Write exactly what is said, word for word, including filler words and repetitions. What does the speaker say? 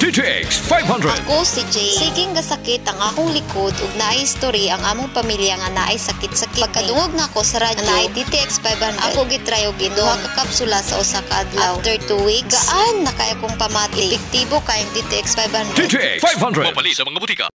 D T X five hundred. Ako si Jay. Siging gasakit ang akong likod ug naay history ang among pamilya nga naay sakit-sakit. Pagkadungog na ako sa radyo naay D T X five hundred, ako gitry og inom ka kapsula sa usa ka adlaw. After two weeks, gaan na kay akong pamati. Epektibo kay D T X five hundred. D T X five hundred. Mapali sa mga butika.